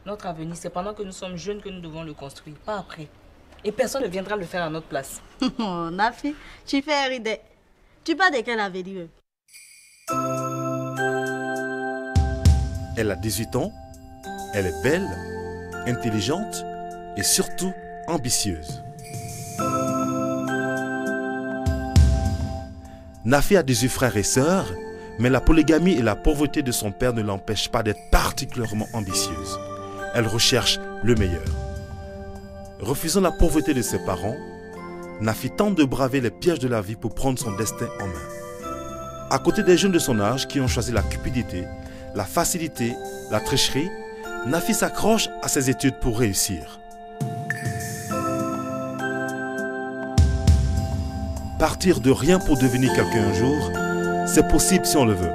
Notre avenir, c'est pendant que nous sommes jeunes que nous devons le construire, pas après. Et personne ne viendra le faire à notre place. Oh, Nafi, tu fais rider. Tu parles de quel avenir? Elle a 18 ans, elle est belle, intelligente et surtout ambitieuse. Nafi a 18 frères et sœurs, mais la polygamie et la pauvreté de son père ne l'empêchent pas d'être particulièrement ambitieuse. Elle recherche le meilleur. Refusant la pauvreté de ses parents, Nafi tente de braver les pièges de la vie pour prendre son destin en main. À côté des jeunes de son âge qui ont choisi la cupidité, la facilité, la tricherie, Nafi s'accroche à ses études pour réussir. Partir de rien pour devenir quelqu'un un jour, c'est possible si on le veut.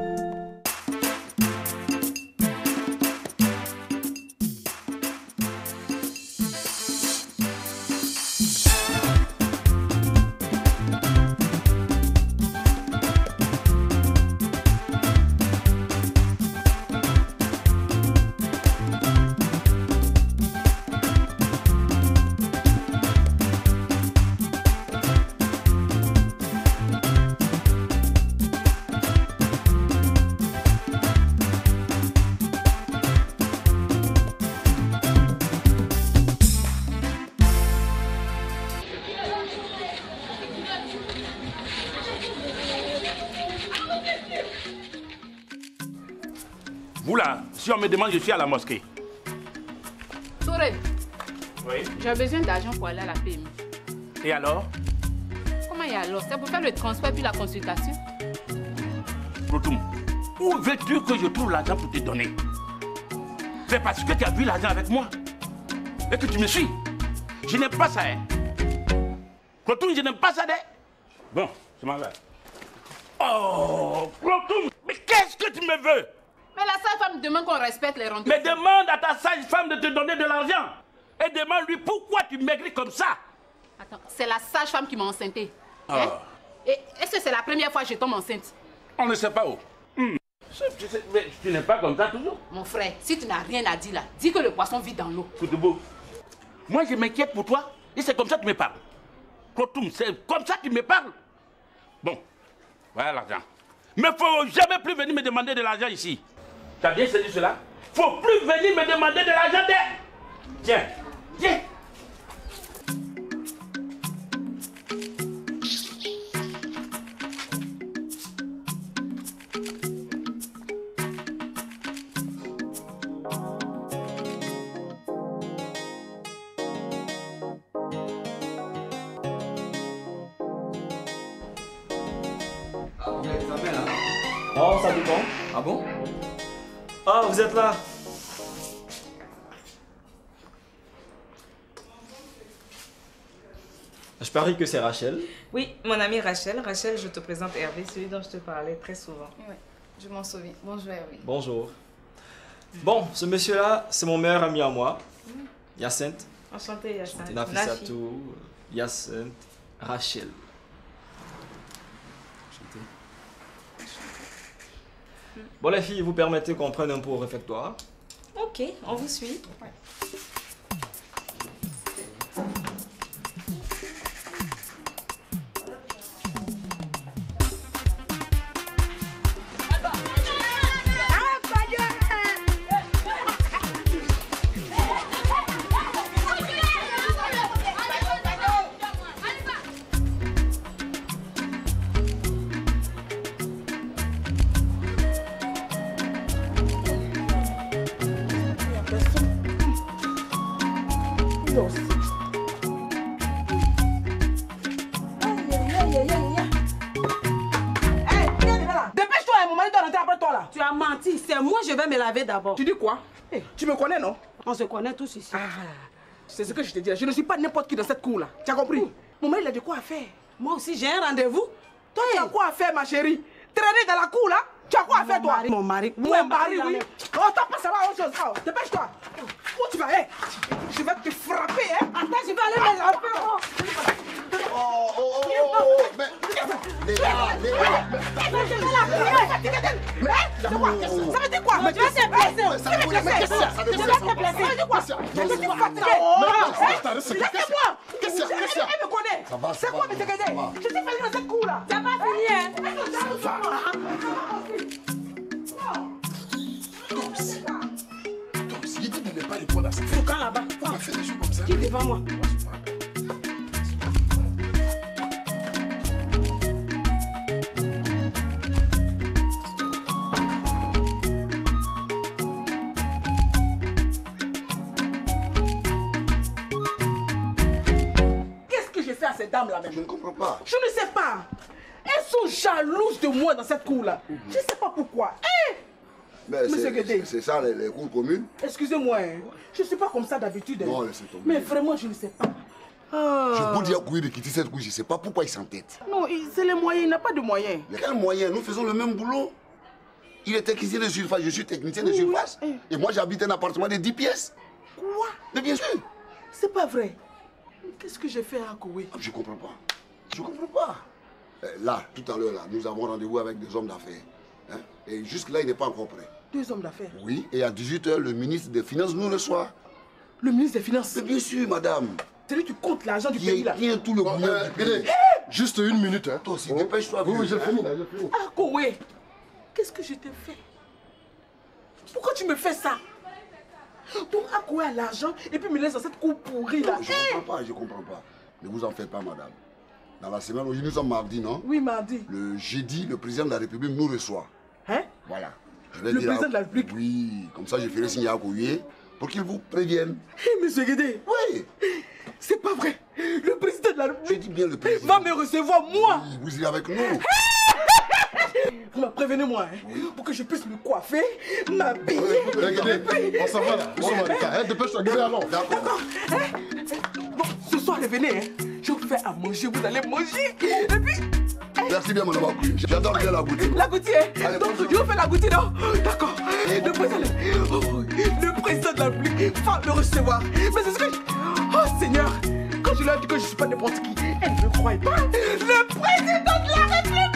Vous là, si on me demande, je suis à la mosquée. Touré, Oui. j'ai besoin d'argent pour aller à la PMI. Et alors? Comment y alors? C'est pour faire le transfert puis la consultation? Protoum, où veux-tu que je trouve l'argent pour te donner? C'est parce que tu as vu l'argent avec moi et que tu me suis. Je n'aime pas ça, hein. Protoum, je n'aime pas ça, hein. Bon, je m'en vais. Oh, Protoum, mais qu'est-ce que tu me veux? Mais la sage-femme demande qu'on respecte les rendez-vous. Mais demande à ta sage-femme de te donner de l'argent. Et demande-lui pourquoi tu maigris comme ça. Attends, c'est la sage-femme qui m'a enceinté. Ah. Hein? Et est-ce que c'est la première fois que je tombe enceinte? On ne sait pas où. Mais tu n'es pas comme ça toujours. Mon frère, si tu n'as rien à dire là, dis que le poisson vit dans l'eau. Koudoubo, moi je m'inquiète pour toi et c'est comme ça que tu me parles. Protoum, c'est comme ça que tu me parles. Bon, voilà l'argent. Mais il ne faut jamais plus venir me demander de l'argent ici. Tu as bien saisi cela? Il ne faut plus venir me demander de l'argent. Tiens, tiens. Oh, ça dépend. Ah bon? Ah, vous êtes là. Je parie que c'est Rachel. Oui, mon amie Rachel. Rachel, je te présente Hervé, celui dont je te parlais très souvent. Oui, je m'en souviens. Bonjour, Hervé. Bonjour. Bon, ce monsieur-là, c'est mon meilleur ami à moi. Hyacinthe. Enchantée, Hyacinthe. Nafissatou, Hyacinthe, Rachel. Enchanté. Bon, les filles, vous permettez qu'on prenne un pot au réfectoire? Ok, on vous suit. Ouais. Dépêche-toi, mon mari doit rentrer après toi là. Tu as menti, c'est moi je vais me laver d'abord. Tu dis quoi? Tu me connais, non? On se connaît tous ici. C'est ce que je te dis. Je ne suis pas n'importe qui dans cette cour là. Tu as compris? Mon mari, il a de quoi à faire. Moi aussi j'ai un rendez-vous. Toi, tu as quoi à faire, ma chérie? Traîner dans la cour là? Tu as quoi à faire, toi? Mon mari. Mon mari, oui. Oh, t'as pas ça va autre chose. Oh, dépêche-toi. Où tu vas? Je vais te frapper, hein? Attends, je vais aller me laver. Mais veut dire quoi? Mais tu vas te blesser. Ça veut dire quoi? Laissez-moi. Elle me connaît. C'est quoi, mais je t'ai fait dans cette cour-là. Ça va finir. Il dit de ne pas répondre à ça. Foucan là-bas. Qui est devant moi? Qu'est-ce que j'ai fait à ces dames-là même? Je ne comprends pas. Je ne sais pas. Elles sont jalouses de moi dans cette cour-là. Je ne sais pas pourquoi. Monsieur Guédé. C'est ça les cours communes? Excusez-moi, je ne suis pas comme ça d'habitude. Non, laissez tomber. Mais vraiment, je ne sais pas. Je vous dis à courir de quitter cette cour, je ne sais pas pourquoi il s'entête. Non, c'est les moyens, il n'a pas de moyens. Mais quels moyens? Nous faisons le même boulot. Il est technicien de surface, je suis technicien de surface. Et moi, j'habite un appartement de 10 pièces. Quoi? Mais bien sûr. C'est pas vrai. Qu'est-ce que j'ai fait à Koué? Je ne comprends pas. Je ne comprends pas. Là, tout à l'heure, nous avons rendez-vous avec des hommes d'affaires. Hein? Et jusque-là, il n'est pas encore prêt. 2 hommes d'affaires? Oui, et à 18 h, le ministre des Finances nous reçoit. Le ministre des Finances? Mais bien sûr, madame. C'est lui qui compte l'argent du pays là. Qui est tout le boulot du pays. Juste une minute, hein. Toi aussi, dépêche-toi. Oui, j'ai fini, là, j'ai fini. Ah, Koué, qu'est-ce que je t'ai fait? Pourquoi tu me fais ça? Donc, Akoué a l'argent et puis me laisse dans cette cour pourrie là. Je ne comprends pas. Ne vous en faites pas, madame. Dans la semaine, aujourd'hui, nous sommes mardi, non? Oui, mardi. Le jeudi, le président de la République nous reçoit. Hein? Voilà. Le président de la République? Oui, comme ça, je ferai signer à Koué pour qu'il vous prévienne. Hé, monsieur Guédé. Oui. C'est pas vrai. Le président de la République. Je dis bien le président. Va me recevoir, moi. Oui, vous irez avec nous. Prévenez-moi, pour que je puisse me coiffer, m'habiller. On s'en va là. Nous sommes à l'état. Dépêche-toi, Guédé, allons. D'accord. Bon, ce soir, revenez. Je vous fais à manger, vous allez manger. Et puis. Merci bien, mon homme. J'adore bien la goûter. La gouttière. Donc, je vous fais la gouttière, non? D'accord. Le président de la République va me recevoir. Mais c'est ce que oh, Seigneur, quand je leur dis que je ne suis pas n'importe qui, elle ne me croit pas. Le président de la République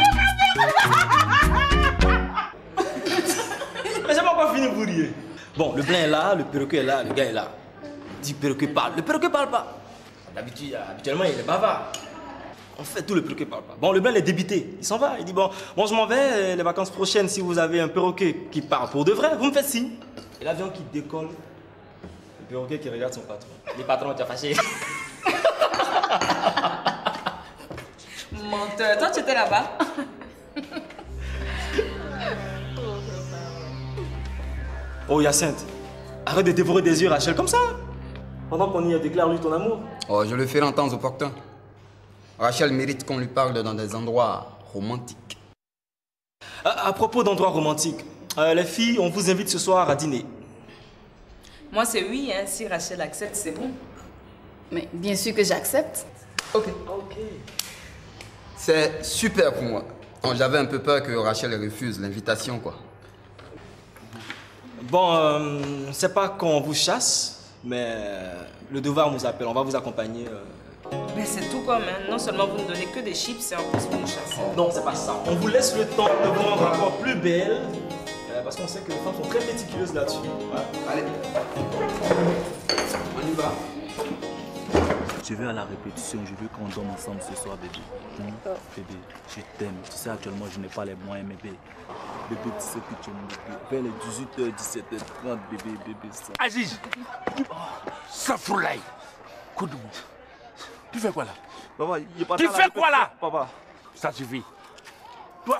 Mais j'ai pas encore fini de vous rire. Bon, le blanc est là, le perroquet est là, le gars est là. Dit perroquet parle. Le perroquet parle pas. D'habitude, habituellement, il est bavard. En fait, tout le perroquet parle pas. Bon, le blanc il est débité. Il s'en va. Il dit bon, je m'en vais. Les vacances prochaines, si vous avez un perroquet qui parle pour de vrai, vous me faites signe. Et l'avion qui décolle, le perroquet qui regarde son patron. Les patrons, tu as fâché. Menteur, toi tu étais là-bas. Oh Hyacinthe, arrête de dévorer des yeux Rachel comme ça. Pendant qu'on y est, déclare-lui ton amour. Oh, je le ferai en temps opportun. Rachel mérite qu'on lui parle dans des endroits romantiques. À propos d'endroits romantiques, les filles, on vous invite ce soir à dîner. Moi c'est oui, hein. Si Rachel accepte, c'est bon. Mais bien sûr que j'accepte. Ok. C'est super pour moi. Bon, j'avais un peu peur que Rachel refuse l'invitation, quoi. Bon, c'est pas qu'on vous chasse, mais le devoir nous appelle. On va vous accompagner. Mais c'est tout comme, hein. Non seulement vous ne donnez que des chips, et en plus vous nous chassez. Non, c'est pas ça. On vous laisse le temps de vous rendre encore plus belle. Parce qu'on sait que les femmes sont très méticuleuses là-dessus. Ouais. Allez. On y va. Je vais à la répétition, je veux qu'on dorme ensemble ce soir, bébé. Bébé, je t'aime. Tu sais, actuellement, je n'ai pas les moyens, bébé. Bébé, tu sais que tu aimes, bébé. Vers les 18h, 17h30, bébé, ça. Aziz, ça foulaille. Koudou, tu fais quoi là? Papa, il est pas tu fais quoi là? Papa. Ça suffit. Toi,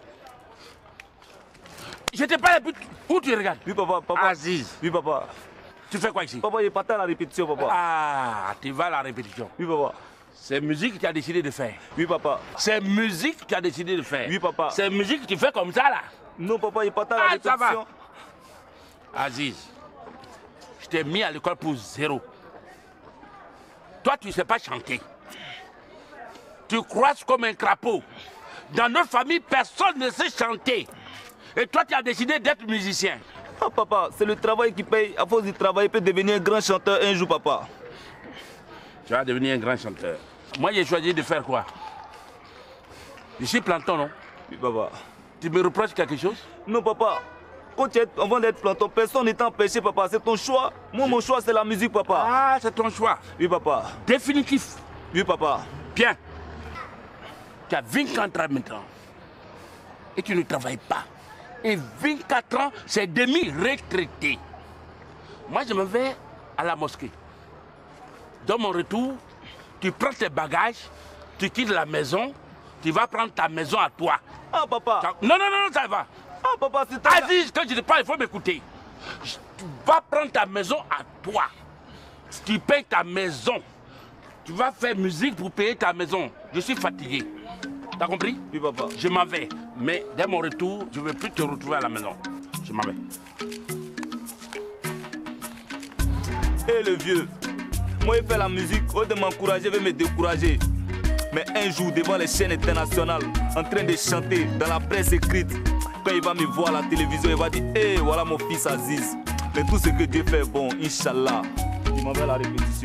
je t'ai pas la pute. Où tu regardes? Oui, papa. Aziz. Oui, papa. Tu fais quoi ici? Papa, il est pas à la répétition, papa. Ah, tu vas à la répétition. Oui, papa. C'est musique que tu as décidé de faire. Oui, papa. C'est musique que tu as décidé de faire. Oui, papa. C'est musique que tu fais comme ça, là. Non, papa, il est pas à la répétition. Ça va. Aziz, je t'ai mis à l'école pour 0. Toi, tu ne sais pas chanter. Tu croises comme un crapaud. Dans notre famille, personne ne sait chanter. Et toi, tu as décidé d'être musicien. Ah, papa, c'est le travail qui paye. À force de travailler, peut devenir un grand chanteur un jour, papa. Tu vas devenir un grand chanteur. Moi, j'ai choisi de faire quoi? Je suis planton, non? Oui, papa. Tu me reproches quelque chose? Non, papa. Quand tu es avant d'être planton, personne n'est empêché, papa. C'est ton choix. Moi, mon choix, c'est la musique, papa. Ah, c'est ton choix? Oui, papa. Définitif? Oui, papa. Bien. Tu as 24 ans maintenant. Et tu ne travailles pas. Et 24 ans, c'est demi-retraité. Moi, je me vais à la mosquée. Dans mon retour, tu prends tes bagages, tu quittes la maison, tu vas prendre ta maison à toi. Ah, papa. Non, non, non, ça va. Ah, papa, c'est ta... Aziz, quand je te parle, il faut m'écouter. Tu vas prendre ta maison à toi. Tu payes ta maison. Tu vas faire musique pour payer ta maison. Je suis fatigué. T'as compris? Oui, papa. Je m'en vais. Mais dès mon retour, je ne veux plus te retrouver à la maison. Je m'en vais. Hé, le vieux. Moi, il fait la musique. Au lieu de m'encourager, il veut me décourager. Mais un jour, devant les chaînes internationales, en train de chanter dans la presse écrite, quand il va me voir à la télévision, il va dire hé, voilà mon fils Aziz. Mais tout ce que Dieu fait est bon, Inch'Allah. Il m'en va à la répétition.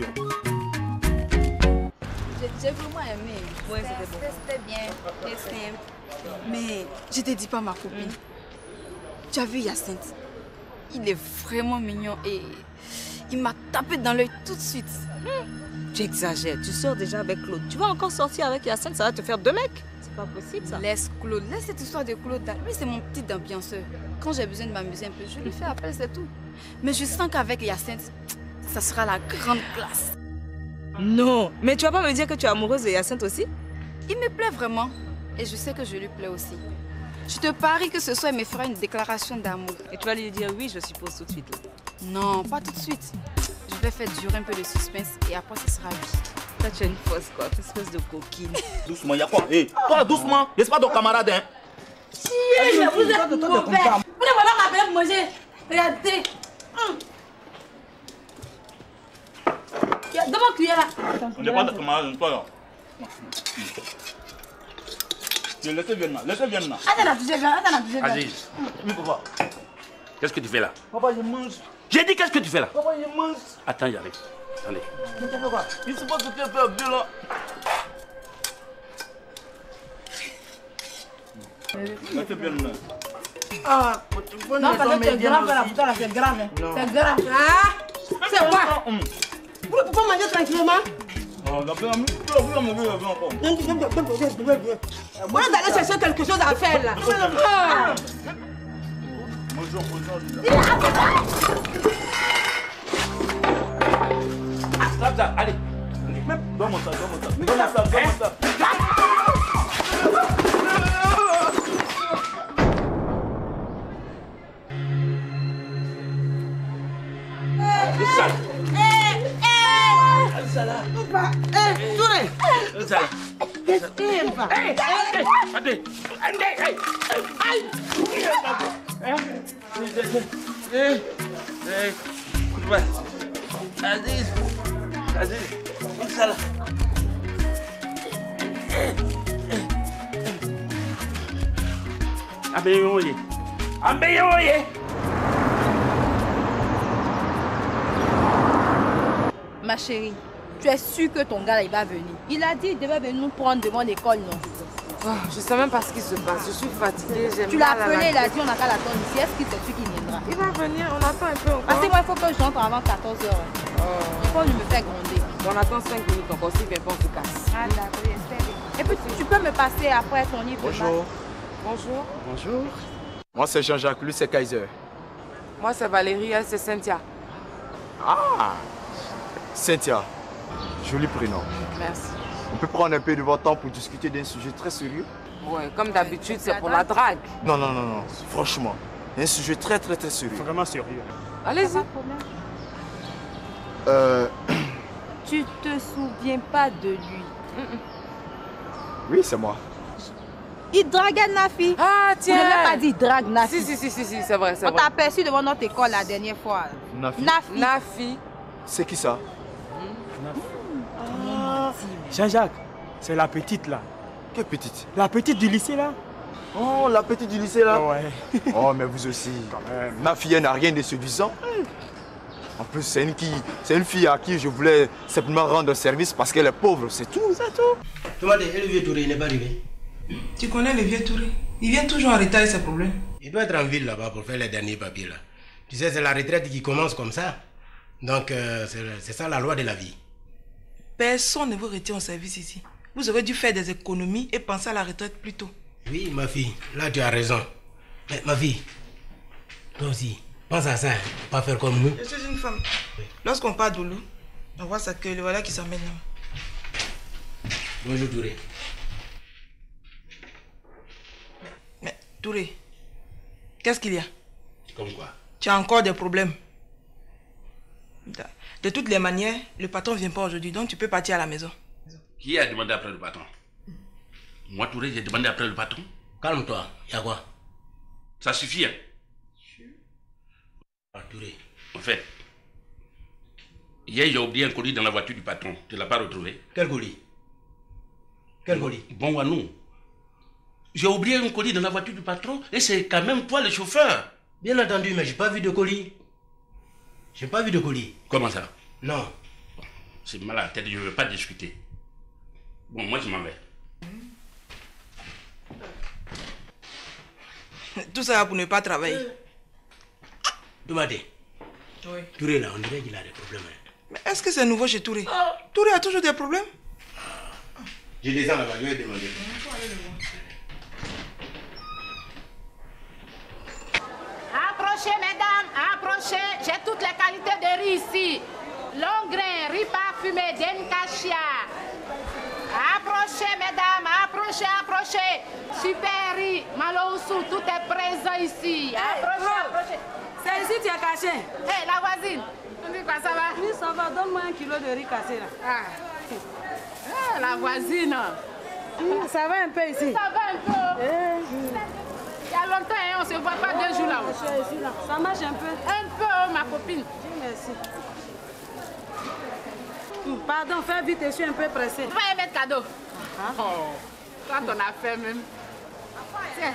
J'ai vraiment aimé. Ouais, c'était bon. C'était bien, c'était simple. Mais je te dis pas, ma copine. Tu as vu Hyacinthe? Il est vraiment mignon et il m'a tapé dans l'œil tout de suite. Tu exagères, tu sors déjà avec Claude. Tu vas encore sortir avec Hyacinthe, ça va te faire deux mecs. C'est pas possible ça. Laisse Claude, laisse cette histoire de Claude là. Lui, c'est mon petit ambianceur. Quand j'ai besoin de m'amuser un peu, je lui fais appel, c'est tout. Mais je sens qu'avec Hyacinthe, ça sera la grande classe. Non, mais tu vas pas me dire que tu es amoureuse de Hyacinthe aussi? Il me plaît vraiment. Et je sais que je lui plais aussi. Je te parie que ce soir, il me fera une déclaration d'amour. Et tu vas lui dire oui, je suppose, tout de suite. Là. Non, pas tout de suite. Je vais faire durer un peu le suspense et après, ce sera oui. Toi, tu es une fausse, quoi. Une espèce de coquine. Doucement, y'a quoi? Hé, toi, doucement. N'est-ce pas ton camarade, hein? Si, vous êtes mauvais. Vous ne voulez pas m'appeler pour manger. Regardez. Donne-moi cuillère là. On n'est pas de camarade, toi, là. Laissez venir là, laissez venir là. Attends, Aziz. Oui, papa. Qu'est-ce que tu fais là? Papa, je mange. J'ai dit qu'est-ce que tu fais là? Papa, je mange. Attends, j'arrive. Allez. Mais tu fais quoi? Il ne sait pas ce que tu as fait à Abdel là. Laissez venir là. Ah, non, parce que c'est grave là, putain, c'est grave. C'est grave. Ah, c'est quoi? Vous ne pouvez pas manger tranquillement? Oh, la paix, la manger, la paix encore. Vous allez chercher quelque chose à faire là. Bonjour. Ça, allez. Donne-moi ça. Ma chérie, tu es sûre que ton gars là, il va venir? Il a dit qu'il devait venir nous prendre devant l'école, non? Oh, je ne sais même pas ce qui se passe. Je suis fatiguée. Tu l'as appelé, il a dit on n'a qu'à l'attendre ici. Est-ce qu'il sait qui viendra? Il va venir, on attend un peu encore. Parce que moi, il faut que je rentre avant 14h. Il faut me faire gronder. On attend 5 minutes encore. S'il ne vient pas, on se casse. Ah d'accord, j'espère. Et puis tu peux me passer après ton livre. Bonjour. Bonjour. Bonjour. Moi, c'est Jean-Jacques, lui, c'est Kaiser. Moi, c'est Valérie, elle, c'est Cynthia. Ah, Cynthia. Joli prénom. Merci. On peut prendre un peu de votre temps pour discuter d'un sujet très sérieux? Ouais, comme d'habitude, c'est pour la drague. Non. Franchement, un sujet très sérieux. Vraiment sérieux. Allez-y. Tu te souviens pas de lui? Oui, c'est moi. Il draguait Nafi. Ah, tiens. Je n'ai pas dit drague Nafi. Si, c'est vrai, c'est vrai. On t'a aperçu devant notre école la dernière fois. Nafi. C'est qui ça? Jean-Jacques, c'est la petite là. Quelle petite? La petite du lycée là. Oh, la petite du lycée là? Ouais. Oh, mais vous aussi. Quand même. Ma fille n'a rien de séduisant. En plus, c'est une fille à qui je voulais simplement rendre service parce qu'elle est pauvre, c'est tout. Demandez, et le vieux Touré, il n'est pas arrivé? Tu connais le vieux Touré? Il vient toujours en retard et ses problèmes. Il doit être en ville là-bas pour faire les derniers papiers là. Tu sais, c'est la retraite qui commence comme ça. Donc, c'est ça la loi de la vie. Personne ne vous retient au service ici. Vous aurez dû faire des économies et penser à la retraite plus tôt. Oui, ma fille, là tu as raison. Mais ma fille, toi aussi, pense à ça, hein. Pas faire comme nous. Je suis une femme. Oui. Lorsqu'on part d'Oulou, on voit ça que le voilà qui s'emmène là. Bonjour Touré. Mais Touré, qu'est-ce qu'il y a? Comme quoi? Tu as encore des problèmes. De toutes les manières, le patron ne vient pas aujourd'hui, donc tu peux partir à la maison. Qui a demandé après le patron? Moi, Touré, j'ai demandé après le patron. Calme-toi, y'a quoi? Ça suffit, hein? Ah, Touré. En fait, hier, j'ai oublié un colis dans la voiture du patron. Tu ne l'as pas retrouvé? Quel colis? Quel colis? Bon, Wanou. J'ai oublié un colis dans la voiture du patron et c'est quand même toi le chauffeur. Bien entendu, mais j'ai pas vu de colis. J'ai pas vu de colis. Comment ça? Non. C'est mal à la tête, je ne veux pas discuter. Bon, moi je m'en vais. Tout ça pour ne pas travailler. Demandez. Oui. Touré là, on dirait qu'il a des problèmes. Mais est-ce que c'est nouveau chez Touré? Touré a toujours des problèmes? Je descends là-bas, je vais demander. Approchez, mesdames, approchez. J'ai toutes les qualités de riz ici. Long grain, riz parfumé, d'Enkashia. Approchez, mesdames, approchez, approchez. Super riz, Maloussou, tout est présent ici. Approchez, approchez. C'est ici tu es caché. Hé, la voisine, on dit quoi, ça va? Oui, ça va. Donne-moi 1 kilo de riz cassé là. Ah, la voisine. Ça va un peu ici? Ça va un peu. Il y a longtemps, hein, on ne se voit pas 2 jours là-haut. Ça marche un peu? Un peu, ma copine. Merci. Pardon, fais vite, je suis un peu pressée. Tu vas y mettre cadeau. Oh, toi, ton affaire même. Tiens.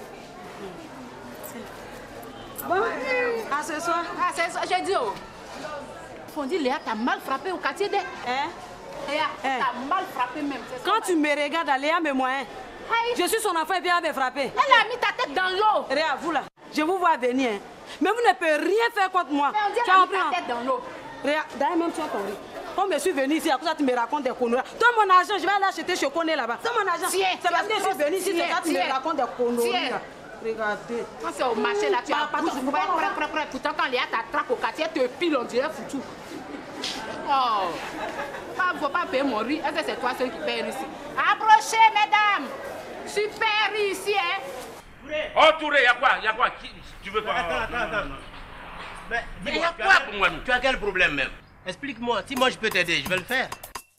Bon, à ce soir. À ce soir, j'ai dit, oh. On dit, Léa, t'as mal frappé au quartier des... Hein? Léa, t'as mal frappé même. Quand tu me regardes, Léa mes moyens. Je suis son enfant et puis elle m'a frappé. Elle a mis ta tête dans l'eau. Réa, vous là, je vous vois venir. Hein. Mais vous ne pouvez rien faire contre moi. Mais on dit qu'elle a mis ta tête dans l'eau. Réa, d'ailleurs même tu as ton riz. Quand je suis venu ici, à cause ça tu me racontes des conneries. Donne mon argent, je vais aller acheter chez Koné là-bas. Donne mon argent. C'est parce que je suis venu ici, c'est ça tu me racontes des conneries. Regardez. Quand c'est au marché là, tu as pas tout. Pourtant quand Léa t'attrape au quartier, elle te pile, on dirait foutu. Oh, il ne faut pas payer mon riz. Est-ce que c'est toi seul qui paye ici? Approchez, mesdames. Super riz ici, hein. Oh, Touré, il y a quoi? Il y a quoi? Tu veux quoi? Attends. Mais il y a quoi pour moi? Tu as quel problème même? Explique-moi. Si moi je peux t'aider, je vais le faire.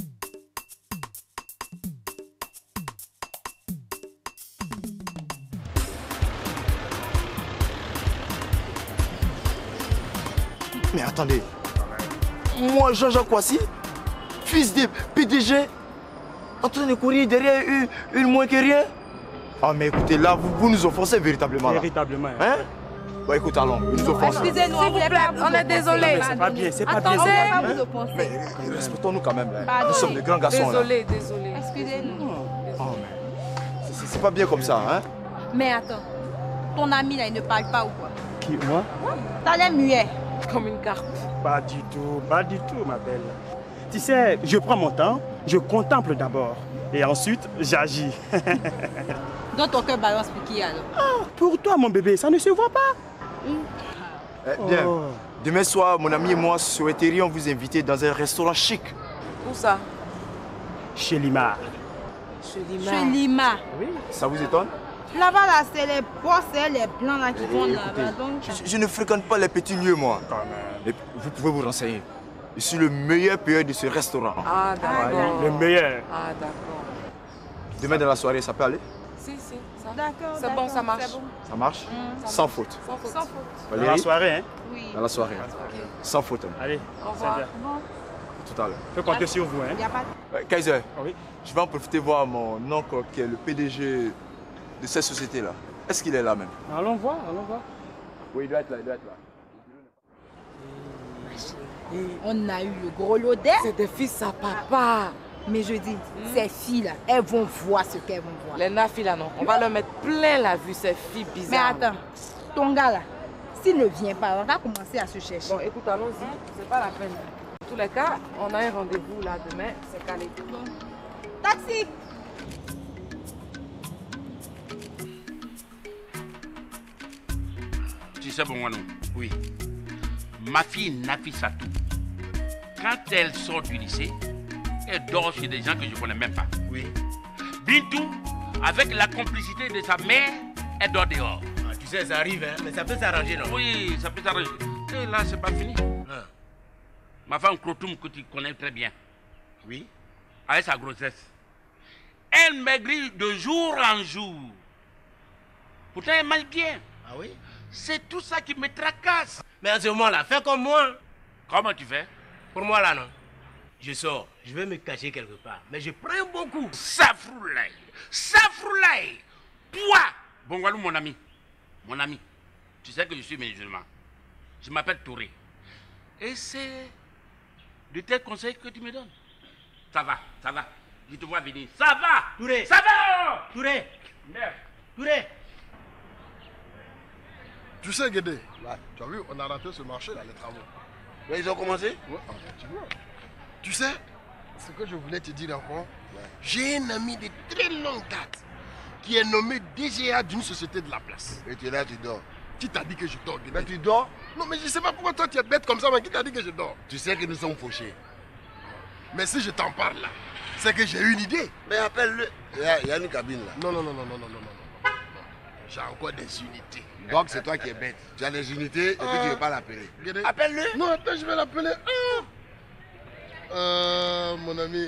Mais attendez. Moi, Jean-Jacques Kouassi, fils de PDG, en train de courir derrière une moins que rien. Ah mais écoutez, là, vous nous offensez véritablement. Là. Véritablement. Hein? Bah écoute, allons, vous nous offensez. Excusez-nous, s'il vous plaît, on est désolé. C'est pas bien, c'est pas bien. Attendez, on va vous offenser. Mais respectons-nous quand même. Là. Nous sommes de grands garçons. Désolé. Excusez-nous. Oh, mais c'est pas bien comme ça, hein? Mais attends, ton ami là, il ne parle pas ou quoi? Qui, moi? T'as l'air muet. Comme une carpe. Pas du tout, ma belle. Tu sais, je prends mon temps, je contemple d'abord. Et ensuite, j'agis. Dans ton cœur balance pour qui alors? Ah, pour toi, mon bébé, ça ne se voit pas. Bien. Demain soir, mon ami et moi souhaiterions vous inviter dans un restaurant chic. Où ça? Chez Lima. Chez Lima. Oui. Ça vous étonne? Là-bas, là, c'est les boss et les blancs là, qui vont là-bas. Donc... Je ne fréquente pas les petits lieux, moi. Et vous pouvez vous renseigner. Je suis le meilleur payeur de ce restaurant. Ah, d'accord. Le meilleur. Ah, d'accord. Demain dans la soirée, ça peut aller? Si, ça. D'accord. C'est bon, ça marche. Bon. Ça marche? Sans faute. Sans faute. Valérie? Dans la soirée, hein? Oui. Dans la soirée. Okay. Sans faute. Allez, au revoir. Tout à l'heure. Je peux compter sur vous, hein? Y a pas de... Kaiser, oui. Je vais en profiter voir mon oncle qui est le PDG de cette société-là. Est-ce qu'il est là même? Allons voir. Oui, il doit être là, On a eu le gros lot d'air. C'est des fils à papa. Mais je dis, ces filles-là, elles vont voir ce qu'elles vont voir. Les nafis là, non. On va leur mettre plein la vue, ces filles bizarres. Mais attends, ton gars là, s'il ne vient pas, on va commencer à se chercher. Bon, écoute, allons-y. C'est pas la peine. En tous les cas, on a un rendez-vous là demain. C'est calé. Taxi! Tu sais, Bongwanou? Oui. Ma fille Nafissatou, quand elle sort du lycée, elle dort chez des gens que je ne connais même pas. Oui. Bintou, avec la complicité de sa mère, elle dort dehors. Ah, tu sais, ça arrive, hein, mais ça peut s'arranger, non? Oui, ça peut s'arranger. Et là, c'est pas fini. Ah. Ma femme Krotoum, que tu connais très bien. Oui. Avec sa grossesse. Elle maigrit de jour en jour. Pourtant, elle mange bien. Ah oui? C'est tout ça qui me tracasse. Mais à ce moment-là, fais comme moi. Comment tu fais? Pour moi, là, non. Je sors, je vais me cacher quelque part. Mais je prends beaucoup. Safroulaye! Safroulaye! Toi! Bongwanou, mon ami. Mon ami. Tu sais que je suis musulman. Je m'appelle Touré. Et c'est de tels conseils que tu me donnes. Ça va, ça va. Je te vois venir. Ça va! Touré! Ça va! Touré! Merde! Touré! Tu sais, Guédé, tu as vu, on a raté ce marché, là, les travaux. Mais ils ont commencé? Ouais, tu vois. Tu sais, ce que je voulais te dire encore, j'ai un ami de très longue date qui est nommé DGA d'une société de la place. Et tu es là, tu dors. Qui t'a dit que je dors, Guédé? Mais tu dors? Non, mais je ne sais pas pourquoi toi tu es bête comme ça, mais qui t'a dit que je dors? Tu sais que nous sommes fauchés. Mais si je t'en parle là, c'est que j'ai une idée. Mais appelle-le. Il y a une cabine là. Non, non, non, non, non, non, non, non. J'ai encore des unités. Donc c'est toi qui es bête. Tu as des unités et puis tu ne veux pas l'appeler. Appelle-le. Non, attends, je vais l'appeler. Mon ami.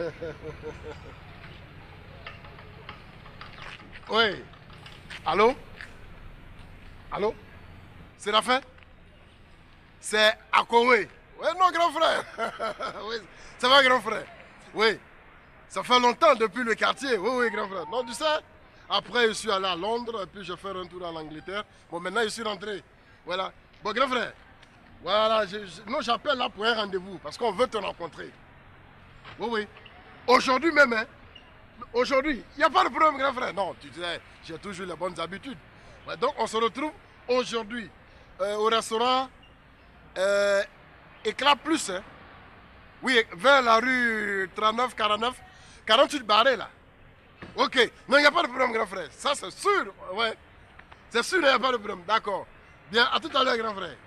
Oui. Allô? Allô? C'est la fin? C'est Akoué. Oui, non, grand frère. Oui, ça va, grand frère. Oui. Ça fait longtemps depuis le quartier. Oui, oui, grand frère. Non, tu sais, après, je suis allé à Londres et puis je fais un tour en Angleterre. Bon, maintenant, je suis rentré. Voilà. Bon, grand frère. Voilà. Non, j'appelle là pour un rendez-vous parce qu'on veut te rencontrer. Oui, oui. Aujourd'hui même, hein. Aujourd'hui, il n'y a pas de problème, grand frère. Non, tu sais, j'ai toujours les bonnes habitudes. Ouais, donc, on se retrouve aujourd'hui au restaurant Éclat Plus. Hein. Oui, vers la rue 39, 49, 48 barrés là. Ok. Non, il n'y a pas de problème, grand frère. Ça, c'est sûr. Ouais. C'est sûr, il n'y a pas de problème. D'accord. Bien, à tout à l'heure, grand frère.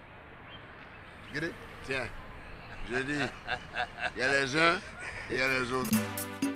Tiens, je dis, il y a les uns et il y a les autres.